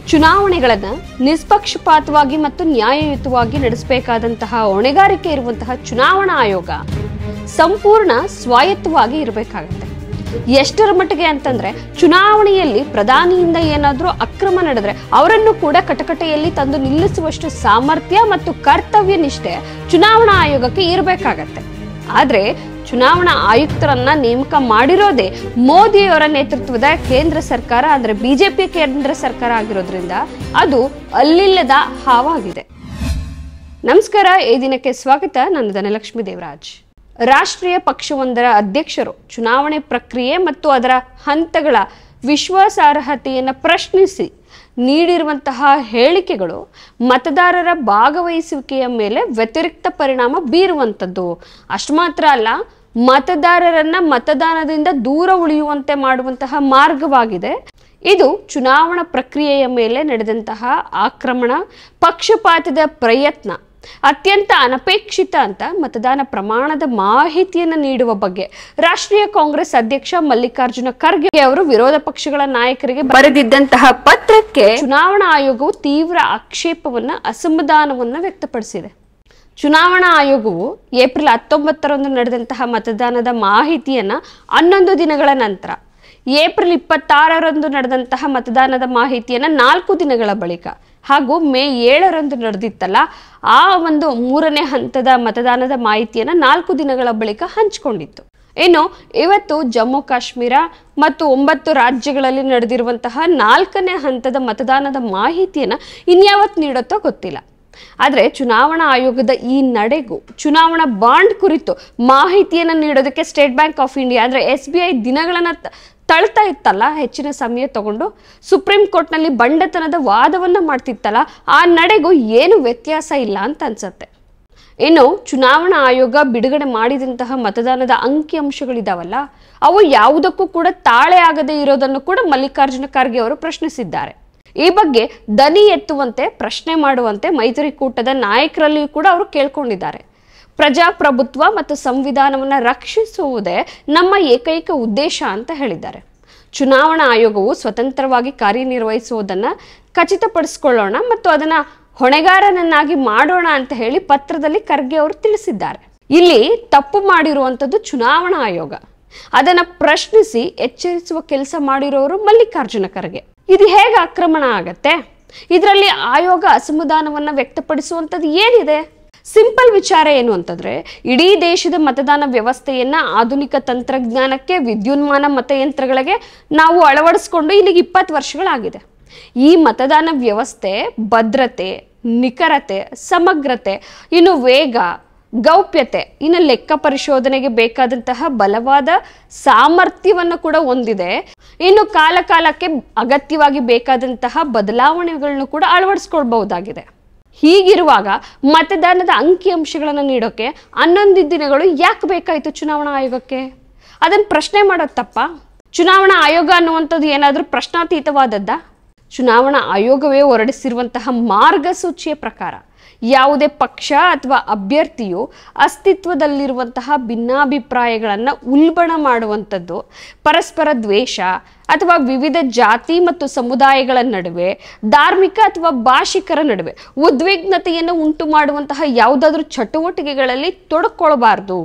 ಚುನಾವಣೆಗಳನ್ನು ನಿಷ್ಪಕ್ಷಪಾತವಾಗಿ ಮತ್ತು ನ್ಯಾಯಯುತವಾಗಿ ನಡೆಸಬೇಕಾದಂತಹ ಹೊಣೆಗಾರಿಕೆ ಇರುವಂತಹ ಚುನಾವಣಾ ಆಯೋಗ ಸಂಪೂರ್ಣ ಸ್ವಾಯತ್ತವಾಗಿ ಇರಬೇಕಾಗುತ್ತೆ. ಎಷ್ಟರ ಮಟ್ಟಿಗೆ ಅಂತಂದ್ರೆ ಚುನಾವಣೆಯಲ್ಲಿ ಪ್ರಧಾನಿಯಿಂದ ಏನಾದರೂ ಅಕ್ರಮ ನಡೆದ್ರೆ ಅವರನ್ನು ಕೂಡ ಕಟಕಟೆಯಲ್ಲಿ ತಂದು ನಿಲ್ಲಿಸುವಷ್ಟು ಸಾಮರ್ಥ್ಯ ಮತ್ತು ಕರ್ತವ್ಯ ನಿಷ್ಠೆ ಚುನಾವಣಾ ಆಯೋಗಕ್ಕೆ ಇರಬೇಕಾಗತ್ತೆ. ಆದ್ರೆ ಚುನಾವಣಾ ಆಯುಕ್ತರನ್ನ ನೇಮಕ ಮಾಡಿರೋದೇ ಮೋದಿಯವರ ನೇತೃತ್ವದ ಕೇಂದ್ರ ಸರ್ಕಾರ, ಅಂದ್ರೆ ಬಿಜೆಪಿ ಕೇಂದ್ರ ಸರ್ಕಾರ ಆಗಿರೋದ್ರಿಂದ ಅದು ಅಲ್ಲಿಲ್ಲದ ಹಾವಾಗಿದೆ. ನಮಸ್ಕಾರ, ಈ ದಿನಕ್ಕೆ ಸ್ವಾಗತ. ನಾನು ಧನಲಕ್ಷ್ಮಿ ದೇವರಾಜ್. ರಾಷ್ಟ್ರೀಯ ಪಕ್ಷವೊಂದರ ಅಧ್ಯಕ್ಷರು ಚುನಾವಣೆ ಪ್ರಕ್ರಿಯೆ ಮತ್ತು ಅದರ ಹಂತಗಳ ವಿಶ್ವಾಸಾರ್ಹತೆಯನ್ನು ಪ್ರಶ್ನಿಸಿ ನೀಡಿರುವಂತಹ ಹೇಳಿಕೆಗಳು ಮತದಾರರ ಭಾಗವಹಿಸುವಿಕೆಯ ಮೇಲೆ ವ್ಯತಿರಿಕ್ತ ಪರಿಣಾಮ ಬೀರುವಂಥದ್ದು. ಅಷ್ಟು ಮಾತ್ರ ಅಲ್ಲ, ಮತದಾರರನ್ನ ಮತದಾನದಿಂದ ದೂರ ಉಳಿಯುವಂತೆ ಮಾಡುವಂತಹ ಮಾರ್ಗವಾಗಿದೆ. ಇದು ಚುನಾವಣಾ ಪ್ರಕ್ರಿಯೆಯ ಮೇಲೆ ನಡೆದಂತಹ ಆಕ್ರಮಣ, ಪಕ್ಷಪಾತದ ಪ್ರಯತ್ನ, ಅತ್ಯಂತ ಅನಪೇಕ್ಷಿತ ಅಂತ ಮತದಾನ ಪ್ರಮಾಣದ ಮಾಹಿತಿಯನ್ನು ನೀಡುವ ಬಗ್ಗೆ ರಾಷ್ಟ್ರೀಯ ಕಾಂಗ್ರೆಸ್ ಅಧ್ಯಕ್ಷ ಮಲ್ಲಿಕಾರ್ಜುನ ಖರ್ಗೆ ಅವರು ವಿರೋಧ ಪಕ್ಷಗಳ ನಾಯಕರಿಗೆ ಬರೆದಿದ್ದಂತಹ ಪತ್ರಕ್ಕೆ ಚುನಾವಣಾ ಆಯೋಗವು ತೀವ್ರ ಆಕ್ಷೇಪವನ್ನ, ಅಸಮಾಧಾನವನ್ನ ವ್ಯಕ್ತಪಡಿಸಿದೆ. ಚುನಾವಣಾ ಆಯೋಗವು ಏಪ್ರಿಲ್ 19ರಂದು ನಡೆದಂತಹ ಮತದಾನದ ಮಾಹಿತಿಯನ್ನ 11 ದಿನಗಳ ನಂತರ, ಏಪ್ರಿಲ್ 26ರಂದು ನಡೆದಂತಹ ಮತದಾನದ ಮಾಹಿತಿಯನ್ನ 4 ದಿನಗಳ ಬಳಿಕ ಹಾಗೂ ಮೇ 7ರಂದು ನಡೆದಿತ್ತಲ್ಲ ಆ ಒಂದು 3ನೇ ಹಂತದ ಮತದಾನದ ಮಾಹಿತಿಯನ್ನ 4 ದಿನಗಳ ಬಳಿಕ ಹಂಚಿಕೊಂಡಿತ್ತು. ಇನ್ನು ಇವತ್ತು ಜಮ್ಮು ಕಾಶ್ಮೀರ ಮತ್ತು 9 ರಾಜ್ಯಗಳಲ್ಲಿ ನಡೆದಿರುವಂತಹ 4ನೇ ಹಂತದ ಮತದಾನದ ಮಾಹಿತಿಯನ್ನ ಇನ್ಯಾವತ್ತು ನೀಡುತ್ತೋ ಗೊತ್ತಿಲ್ಲ. ಆದ್ರೆ ಚುನಾವಣಾ ಆಯೋಗದ ಈ ನಡೆಗೂ ಚುನಾವಣಾ ಬಾಂಡ್ ಕುರಿತು ಮಾಹಿತಿಯನ್ನು ನೀಡೋದಕ್ಕೆ ಸ್ಟೇಟ್ ಬ್ಯಾಂಕ್ ಆಫ್ ಇಂಡಿಯಾ ಅಂದ್ರೆ SBI ದಿನಗಳನ್ನ ತಳ್ತಾ ಇತ್ತಲ್ಲ, ಹೆಚ್ಚಿನ ಸಮಯ ತಗೊಂಡು ಸುಪ್ರೀಂ ಕೋರ್ಟ್ನಲ್ಲಿ ಬಂಡತನದ ವಾದವನ್ನ ಮಾಡ್ತಿತ್ತಲ್ಲ, ಆ ನಡೆಗೂ ಏನು ವ್ಯತ್ಯಾಸ ಇಲ್ಲ ಅಂತ ಅನ್ಸತ್ತೆ. ಇನ್ನು ಚುನಾವಣಾ ಆಯೋಗ ಬಿಡುಗಡೆ ಮಾಡಿದಂತಹ ಮತದಾನದ ಅಂಕಿಅಂಶಗಳಿದಾವಲ್ಲ, ಅವು ಯಾವುದಕ್ಕೂ ಕೂಡ ತಾಳೆ ಆಗದೆ ಇರೋದನ್ನು ಕೂಡ ಮಲ್ಲಿಕಾರ್ಜುನ ಖರ್ಗೆ ಅವರು ಪ್ರಶ್ನಿಸಿದ್ದಾರೆ. ಈ ಬಗ್ಗೆ ದನಿ ಎತ್ತುವಂತೆ, ಪ್ರಶ್ನೆ ಮಾಡುವಂತೆ ಮೈತ್ರಿಕೂಟದ ನಾಯಕರಲ್ಲಿಯೂ ಕೂಡ ಅವರು ಕೇಳ್ಕೊಂಡಿದ್ದಾರೆ. ಪ್ರಜಾಪ್ರಭುತ್ವ ಮತ್ತು ಸಂವಿಧಾನವನ್ನು ರಕ್ಷಿಸುವುದೇ ನಮ್ಮ ಏಕೈಕ ಉದ್ದೇಶ ಅಂತ ಹೇಳಿದ್ದಾರೆ. ಚುನಾವಣಾ ಆಯೋಗವು ಸ್ವತಂತ್ರವಾಗಿ ಕಾರ್ಯನಿರ್ವಹಿಸುವುದನ್ನು ಖಚಿತಪಡಿಸಿಕೊಳ್ಳೋಣ ಮತ್ತು ಅದನ್ನ ಹೊಣೆಗಾರನನ್ನಾಗಿ ಮಾಡೋಣ ಅಂತ ಹೇಳಿ ಪತ್ರದಲ್ಲಿ ಖರ್ಗೆ ಅವರು ತಿಳಿಸಿದ್ದಾರೆ. ಇಲ್ಲಿ ತಪ್ಪು ಮಾಡಿರುವಂಥದ್ದು ಚುನಾವಣಾ ಆಯೋಗ, ಅದನ್ನ ಪ್ರಶ್ನಿಸಿ ಎಚ್ಚರಿಸುವ ಕೆಲಸ ಮಾಡಿರೋರು ಮಲ್ಲಿಕಾರ್ಜುನ ಖರ್ಗೆ. ಇದು ಹೇಗೆ ಆಕ್ರಮಣ ಆಗತ್ತೆ? ಇದರಲ್ಲಿ ಆಯೋಗ ಅಸಮಾಧಾನವನ್ನ ವ್ಯಕ್ತಪಡಿಸುವಂಥದ್ದು ಏನಿದೆ? ಸಿಂಪಲ್ ವಿಚಾರ ಏನು ಅಂತಂದ್ರೆ, ಇಡೀ ದೇಶದ ಮತದಾನ ವ್ಯವಸ್ಥೆಯನ್ನ ಆಧುನಿಕ ತಂತ್ರಜ್ಞಾನಕ್ಕೆ, ವಿದ್ಯುನ್ಮಾನ ಮತಯಂತ್ರಗಳಿಗೆ ನಾವು ಅಳವಡಿಸ್ಕೊಂಡು ಇಲ್ಲಿಗೆ 20 ವರ್ಷಗಳಾಗಿದೆ. ಈ ಮತದಾನ ವ್ಯವಸ್ಥೆ ಭದ್ರತೆ, ನಿಖರತೆ, ಸಮಗ್ರತೆ, ಇನ್ನು ವೇಗ, ಗೌಪ್ಯತೆ, ಇನ್ನು ಲೆಕ್ಕ ಪರಿಶೋಧನೆಗೆ ಬೇಕಾದಂತಹ ಬಲವಾದ ಸಾಮರ್ಥ್ಯವನ್ನು ಕೂಡ ಹೊಂದಿದೆ. ಇನ್ನು ಕಾಲಕ್ಕೆ ಅಗತ್ಯವಾಗಿ ಬೇಕಾದಂತಹ ಬದಲಾವಣೆಗಳನ್ನು ಕೂಡ ಅಳವಡಿಸ್ಕೊಳ್ಬಹುದಾಗಿದೆ. ಹೀಗಿರುವಾಗ ಮತದಾನದ ಅಂಕಿಅಂಶಗಳನ್ನು ನೀಡೋಕೆ 11 ದಿನಗಳು ಯಾಕೆ ಬೇಕಾಯಿತು ಚುನಾವಣಾ ಆಯೋಗಕ್ಕೆ? ಅದನ್ನು ಪ್ರಶ್ನೆ ಮಾಡೋದು ತಪ್ಪ? ಚುನಾವಣಾ ಆಯೋಗ ಅನ್ನುವಂಥದ್ದು ಏನಾದರೂ ಪ್ರಶ್ನಾತೀತವಾದದ್ದ? ಚುನಾವಣಾ ಆಯೋಗವೇ ಹೊರಡಿಸಿರುವಂತಹ ಮಾರ್ಗಸೂಚಿಯ ಪ್ರಕಾರ ಯಾವುದೇ ಪಕ್ಷ ಅಥವಾ ಅಭ್ಯರ್ಥಿಯು ಅಸ್ತಿತ್ವದಲ್ಲಿರುವಂತಹ ಭಿನ್ನಾಭಿಪ್ರಾಯಗಳನ್ನು ಉಲ್ಬಣ ಮಾಡುವಂಥದ್ದು, ಪರಸ್ಪರ ದ್ವೇಷ ಅಥವಾ ವಿವಿಧ ಜಾತಿ ಮತ್ತು ಸಮುದಾಯಗಳ ನಡುವೆ, ಧಾರ್ಮಿಕ ಅಥವಾ ಭಾಷಿಕರ ನಡುವೆ ಉದ್ವಿಗ್ನತೆಯನ್ನು ಉಂಟು ಮಾಡುವಂತಹ ಯಾವುದಾದ್ರೂ ಚಟುವಟಿಕೆಗಳಲ್ಲಿ ತೊಡಕೊಳ್ಳಬಾರದು.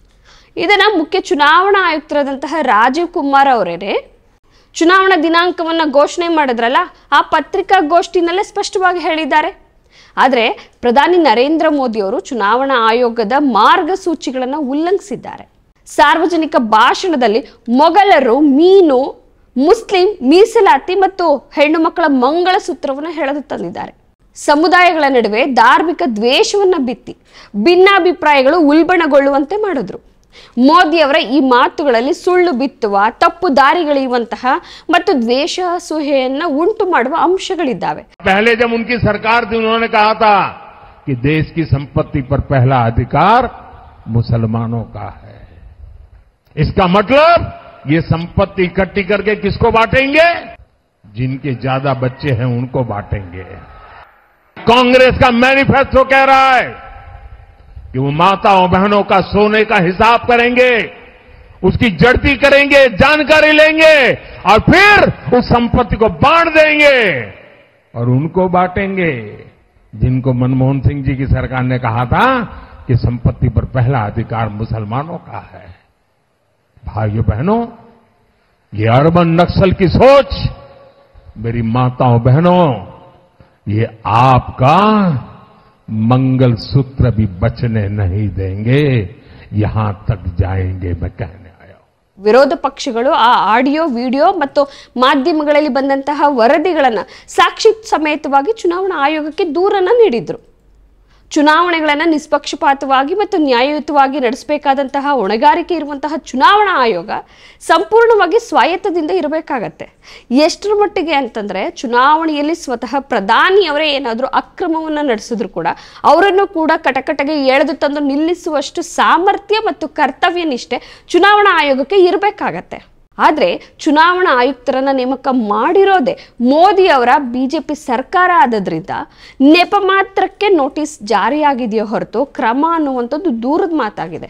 ಇದನ್ನ ಮುಖ್ಯ ಚುನಾವಣಾ ಆಯುಕ್ತರಾದಂತಹ ರಾಜೀವ್ ಕುಮಾರ್ ಅವರೇನೆ ಚುನಾವಣಾ ದಿನಾಂಕವನ್ನು ಘೋಷಣೆ ಮಾಡಿದ್ರಲ್ಲ, ಆ ಪತ್ರಿಕಾಗೋಷ್ಠಿನಲ್ಲೇ ಸ್ಪಷ್ಟವಾಗಿ ಹೇಳಿದ್ದಾರೆ. ಆದರೆ ಪ್ರಧಾನಿ ನರೇಂದ್ರ ಮೋದಿ ಅವರು ಚುನಾವಣಾ ಆಯೋಗದ ಮಾರ್ಗಸೂಚಿಗಳನ್ನು ಉಲ್ಲಂಘಿಸಿದ್ದಾರೆ. ಸಾರ್ವಜನಿಕ ಭಾಷಣದಲ್ಲಿ ಮೊಘಲರು, ಮೀನು, ಮುಸ್ಲಿಂ, ಮೀಸಲಾತಿ ಮತ್ತು ಹೆಣ್ಣು ಮಕ್ಕಳ ಮಂಗಳಸೂತ್ರವನ್ನು ಹೇಳಲು ತಂದಿದ್ದಾರೆ. ಸಮುದಾಯಗಳ ನಡುವೆ ಧಾರ್ಮಿಕ ದ್ವೇಷವನ್ನ ಬಿತ್ತಿ ಭಿನ್ನಾಭಿಪ್ರಾಯಗಳು ಉಲ್ಬಣಗೊಳ್ಳುವಂತೆ ಮಾಡಿದ್ರು. ಮೋದಿ ಅವರ ಈ ಮಾತುಗಳಲ್ಲಿ ಸುಳ್ಳು ಬಿತ್ತುವ, ತಪ್ಪು ದಾರಿಗಳಿಯುವಂತಹ ಮತ್ತು ದ್ವೇಷ ಅಸೂಯೆಯನ್ನ ಉಂಟು ಮಾಡುವ ಅಂಶಗಳಿದ್ದಾವೆ. पहले जब उनकी सरकार थी उन्होंने कहा था कि देश की संपत्ति पर पहला अधिकार मुसलमानों का है. इसका मतलब ये संपत्ति इकट्ठी करके किसको बांटेंगे? जिनके ज्यादा बच्चे हैं उनको बांटेंगे. कांग्रेस का मैनिफेस्टो कह रहा है कि वो माताओं बहनों का सोने का हिसाब करेंगे, उसकी जड़ती करेंगे, जानकारी लेंगे और फिर उस संपत्ति को बांट देंगे. और उनको बांटेंगे जिनको मनमोहन सिंह जी की सरकार ने कहा था कि संपत्ति पर पहला अधिकार मुसलमानों का है। भाइयों बहनों, ये अर्बन नक्सल की सोच, मेरी माताओं बहनों, ये आपका मंगलसूत्र भी बचने नहीं देंगे, यहां तक जाएंगे मैं कहने आया हूं। ವಿರೋಧ ಪಕ್ಷಗಳು ಆ ಆಡಿಯೋ ವಿಡಿಯೋ ಮತ್ತು ಮಾಧ್ಯಮಗಳಲ್ಲಿ ಬಂದಂತಹ ವರದಿಗಳನ್ನು ಸಾಕ್ಷಿ ಸಮೇತವಾಗಿ ಚುನಾವಣಾ ಆಯೋಗಕ್ಕೆ ದೂರನ್ನ ನೀಡಿದ್ರು. ಚುನಾವಣೆಗಳನ್ನು ನಿಷ್ಪಕ್ಷಪಾತವಾಗಿ ಮತ್ತು ನ್ಯಾಯಯುತವಾಗಿ ನಡೆಸಬೇಕಾದಂತಹ ಹೊಣೆಗಾರಿಕೆ ಇರುವಂತಹ ಚುನಾವಣಾ ಆಯೋಗ ಸಂಪೂರ್ಣವಾಗಿ ಸ್ವಾಯತ್ತದಿಂದ ಇರಬೇಕಾಗತ್ತೆ. ಎಷ್ಟರ ಮಟ್ಟಿಗೆ ಅಂತಂದ್ರೆ, ಚುನಾವಣೆಯಲ್ಲಿ ಸ್ವತಃ ಪ್ರಧಾನಿಯವರೇ ಏನಾದರೂ ಅಕ್ರಮವನ್ನು ನಡೆಸಿದ್ರು ಕೂಡ ಅವರನ್ನು ಕೂಡ ಕಟಕಟಗೆ ಎಳೆದು ತಂದು ನಿಲ್ಲಿಸುವಷ್ಟು ಸಾಮರ್ಥ್ಯ ಮತ್ತು ಕರ್ತವ್ಯ ನಿಷ್ಠೆ ಚುನಾವಣಾ ಆಯೋಗಕ್ಕೆ ಇರಬೇಕಾಗತ್ತೆ. ಆದರೆ ಚುನಾವಣಾ ಆಯುಕ್ತರನ್ನ ನೇಮಕ ಮಾಡಿರೋದೇ ಮೋದಿ ಅವರ ಬಿಜೆಪಿ ಸರ್ಕಾರ ಆದ್ರಿಂದ ನೆಪ ಮಾತ್ರಕ್ಕೆ ನೋಟಿಸ್ ಜಾರಿಯಾಗಿದೆಯೋ ಹೊರತು ಕ್ರಮ ಅನ್ನುವಂಥದ್ದು ದೂರದ ಮಾತಾಗಿದೆ.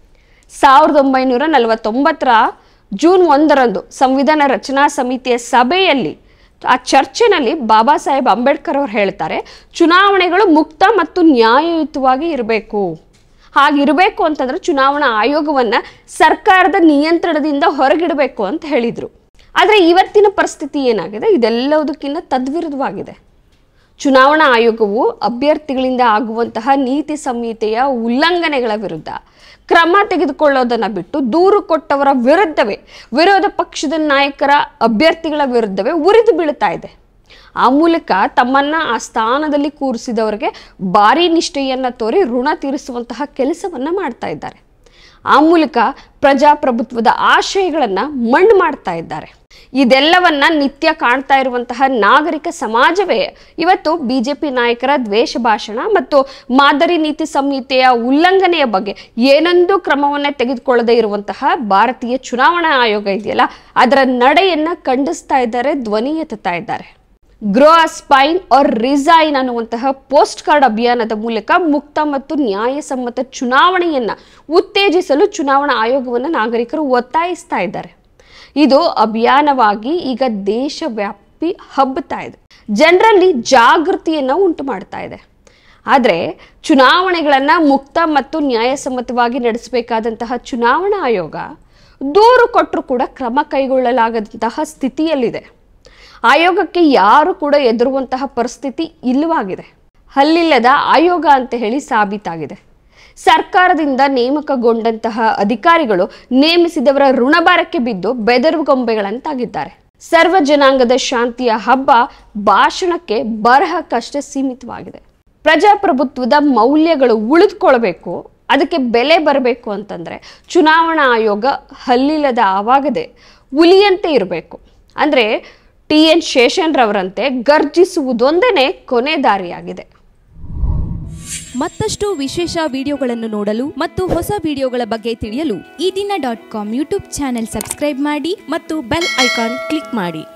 1949 ಜೂನ್ 1 ಸಂವಿಧಾನ ರಚನಾ ಸಮಿತಿಯ ಸಭೆಯಲ್ಲಿ ಆ ಚರ್ಚೆನಲ್ಲಿ ಬಾಬಾ ಸಾಹೇಬ್ ಅಂಬೇಡ್ಕರ್ ಅವರು ಹೇಳ್ತಾರೆ, ಚುನಾವಣೆಗಳು ಮುಕ್ತ ಮತ್ತು ನ್ಯಾಯಯುತವಾಗಿ ಇರಬೇಕು. ಹಾಗಿರಬೇಕು ಅಂತಂದ್ರೆ ಚುನಾವಣಾ ಆಯೋಗವನ್ನ ಸರ್ಕಾರದ ನಿಯಂತ್ರಣದಿಂದ ಹೊರಗಿಡಬೇಕು ಅಂತ ಹೇಳಿದ್ರು. ಆದರೆ ಇವತ್ತಿನ ಪರಿಸ್ಥಿತಿ ಏನಾಗಿದೆ, ಇದೆಲ್ಲದಕ್ಕಿಂತ ತದ್ವಿರುದ್ಧವಾಗಿದೆ. ಚುನಾವಣಾ ಆಯೋಗವು ಅಭ್ಯರ್ಥಿಗಳಿಂದ ಆಗುವಂತಹ ನೀತಿ ಸಂಹಿತೆಯ ಉಲ್ಲಂಘನೆಗಳ ವಿರುದ್ಧ ಕ್ರಮ ತೆಗೆದುಕೊಳ್ಳೋದನ್ನ ಬಿಟ್ಟು ದೂರು ಕೊಟ್ಟವರ ವಿರುದ್ಧವೇ, ವಿರೋಧ ಪಕ್ಷದ ನಾಯಕರ ಅಭ್ಯರ್ಥಿಗಳ ವಿರುದ್ಧವೇ ಉರಿದು ಬೀಳ್ತಾ ಇದೆ. ಆ ಮೂಲಕ ತಮ್ಮನ್ನ ಆ ಸ್ಥಾನದಲ್ಲಿ ಕೂರಿಸಿದವರಿಗೆ ಭಾರಿ ನಿಷ್ಠೆಯನ್ನ ತೋರಿ ಋಣ ತೀರಿಸುವಂತಹ ಕೆಲಸವನ್ನ ಮಾಡ್ತಾ ಇದ್ದಾರೆ. ಆ ಮೂಲಕ ಪ್ರಜಾಪ್ರಭುತ್ವದ ಆಶಯಗಳನ್ನ ಮಣ್ಣು ಮಾಡ್ತಾ ಇದ್ದಾರೆ. ಇದೆಲ್ಲವನ್ನ ನಿತ್ಯ ಕಾಣ್ತಾ ಇರುವಂತಹ ನಾಗರಿಕ ಸಮಾಜವೇ ಇವತ್ತು ಬಿಜೆಪಿ ನಾಯಕರ ದ್ವೇಷ ಭಾಷಣ ಮತ್ತು ಮಾದರಿ ನೀತಿ ಸಂಹಿತೆಯ ಉಲ್ಲಂಘನೆಯ ಬಗ್ಗೆ ಏನೊಂದು ಕ್ರಮವನ್ನ ತೆಗೆದುಕೊಳ್ಳದೇ ಇರುವಂತಹ ಭಾರತೀಯ ಚುನಾವಣಾ ಆಯೋಗ ಇದೆಯಲ್ಲ, ಅದರ ನಡೆಯನ್ನ ಖಂಡಿಸ್ತಾ ಇದ್ದಾರೆ, ಧ್ವನಿ ಎತ್ತುತ್ತಾ ಇದ್ದಾರೆ. Grow a spine or resign ಅನ್ನುವಂತಹ ಪೋಸ್ಟ್ ಕಾರ್ಡ್ ಅಭಿಯಾನದ ಮೂಲಕ ಮುಕ್ತ ಮತ್ತು ನ್ಯಾಯಸಮ್ಮತ ಚುನಾವಣೆಯನ್ನ ಉತ್ತೇಜಿಸಲು ಚುನಾವಣಾ ಆಯೋಗವನ್ನು ನಾಗರಿಕರು ಒತ್ತಾಯಿಸ್ತಾ ಇದ್ದಾರೆ. ಇದು ಅಭಿಯಾನವಾಗಿ ಈಗ ದೇಶವ್ಯಾಪಿ ಹಬ್ಬುತ್ತಾ ಇದೆ, ಜನರಲ್ಲಿ ಜಾಗೃತಿಯನ್ನ ಉಂಟು ಮಾಡ್ತಾ ಇದೆ. ಆದರೆ ಚುನಾವಣೆಗಳನ್ನ ಮುಕ್ತ ಮತ್ತು ನ್ಯಾಯಸಮ್ಮತವಾಗಿ ನಡೆಸಬೇಕಾದಂತಹ ಚುನಾವಣಾ ಆಯೋಗ ದೂರು ಕೊಟ್ಟರು ಕೂಡ ಕ್ರಮ ಕೈಗೊಳ್ಳಲಾಗದಂತಹ ಸ್ಥಿತಿಯಲ್ಲಿದೆ. ಆಯೋಗಕ್ಕೆ ಯಾರು ಕೂಡ ಎದುರುವಂತಹ ಪರಿಸ್ಥಿತಿ ಇಲ್ಲವಾಗಿದೆ. ಹಲ್ಲಿಲ್ಲದ ಆಯೋಗ ಅಂತ ಹೇಳಿ ಸಾಬೀತಾಗಿದೆ. ಸರ್ಕಾರದಿಂದ ನೇಮಕಗೊಂಡಂತಹ ಅಧಿಕಾರಿಗಳು ನೇಮಿಸಿದವರ ಋಣಭಾರಕ್ಕೆ ಬಿದ್ದು ಬೆದರುಗೊಂಬೆಗಳಂತಾಗಿದ್ದಾರೆ. ಸರ್ವ ಜನಾಂಗದ ಶಾಂತಿಯ ಹಬ್ಬ ಭಾಷಣಕ್ಕೆ ಬರಹಕ್ಕಷ್ಟೇ ಸೀಮಿತವಾಗಿದೆ. ಪ್ರಜಾಪ್ರಭುತ್ವದ ಮೌಲ್ಯಗಳು ಉಳಿದುಕೊಳ್ಬೇಕು, ಅದಕ್ಕೆ ಬೆಲೆ ಬರಬೇಕು ಅಂತಂದ್ರೆ ಚುನಾವಣಾ ಆಯೋಗ ಹಲ್ಲಿಲ್ಲದ ಆವಾಗದೆ ಹುಲಿಯಂತೆ ಇರಬೇಕು. ಅಂದ್ರೆ TN ಶೇಷನ್ ರವರಂತೆ ಗರ್ಜಿಸುವುದೊಂದೇ ಕೊನೆ ದಾರಿಯಾಗಿದೆ. ಮತ್ತಷ್ಟು ವಿಶೇಷ ವಿಡಿಯೋಗಳನ್ನು ನೋಡಲು ಮತ್ತು ಹೊಸ ವಿಡಿಯೋಗಳ ಬಗ್ಗೆ ತಿಳಿಯಲು EDina.com ಯೂಟ್ಯೂಬ್ ಚಾನೆಲ್ ಸಬ್ಸ್ಕ್ರೈಬ್ ಮಾಡಿ ಮತ್ತು ಬೆಲ್ ಐಕಾನ್ ಕ್ಲಿಕ್ ಮಾಡಿ.